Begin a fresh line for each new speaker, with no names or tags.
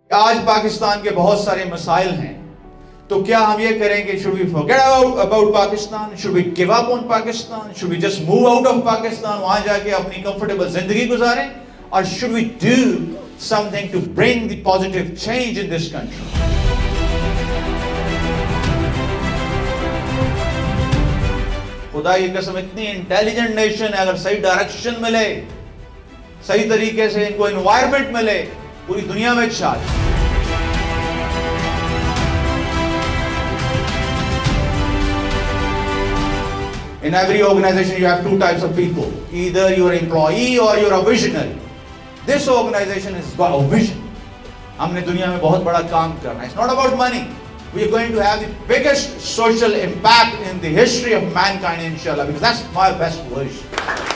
आज पाकिस्तान के बहुत सारे मसाइल हैं, तो क्या हम ये करेंगे, should we forget about Pakistan, should we give up on Pakistan, should we just move out of Pakistan, वहां जाके अपनी कंफर्टेबल जिंदगी गुजारें, और should we do something to bring the positive change in this country. खुदा की कसम, इतनी इंटेलिजेंट नेशन है, अगर सही डायरेक्शन मिले, सही तरीके से इनको एनवायरनमेंट मिले, पूरी दुनिया में छा जाए। In every organization you have two types of people, either you're an employee or you're a visionary. This organization has got a vision. हमने दुनिया में बहुत बड़ा काम करना है. It's not about money. We are going to have the biggest social impact in the history of mankind, inshallah, because that's my best wish.